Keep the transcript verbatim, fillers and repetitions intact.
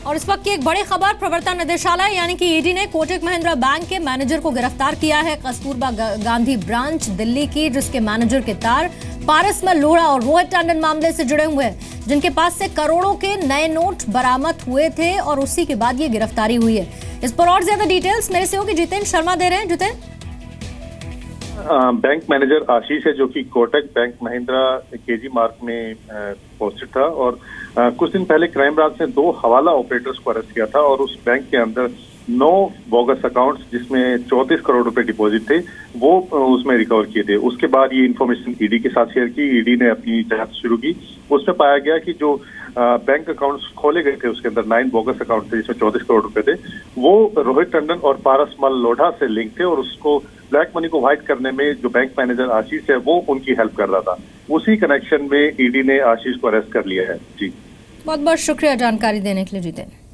और इस वक्त की एक बड़ी खबर, प्रवर्तन निदेशालय यानी कि ईडी ने कोटक महिंद्रा बैंक के मैनेजर को गिरफ्तार किया है। कस्तूरबा गांधी ब्रांच दिल्ली की, जिसके मैनेजर के तार पारस लोढ़ा और रोहित टंडन मामले से जुड़े हुए हैं, जिनके पास से करोड़ों के नए नोट बरामद हुए थे और उसी के बाद ये गिरफ्तारी हुई है। इस पर और ज्यादा डिटेल्स मेरे सहयोगी जितेंद्र शर्मा दे रहे हैं। जितेंद्र, बैंक मैनेजर आशीष है जो कि कोटक बैंक महिंद्रा केजी मार्ग में पोस्टेड था और आ, कुछ दिन पहले क्राइम ब्रांच ने दो हवाला ऑपरेटर्स को अरेस्ट किया था और उस बैंक के अंदर नौ बोगस अकाउंट्स जिसमें चौंतीस करोड़ रुपए डिपॉजिट थे वो उसमें रिकवर किए थे। उसके बाद ये इन्फॉर्मेशन ईडी के साथ शेयर की। ईडी ने अपनी जांच शुरू की। उसमें पाया गया कि जो आ, बैंक अकाउंट्स खोले गए थे उसके अंदर नाइन बोगस अकाउंट थे जिसमें चौंतीस करोड़ रुपए थे। वो रोहित टंडन और पारस लोढ़ा से लिंक थे और उसको ब्लैक मनी को व्हाइट करने में जो बैंक मैनेजर आशीष है वो उनकी हेल्प कर रहा था। उसी कनेक्शन में ईडी ने आशीष को अरेस्ट कर लिया है। जी, बहुत बहुत शुक्रिया जानकारी देने के लिए जितेंद्र।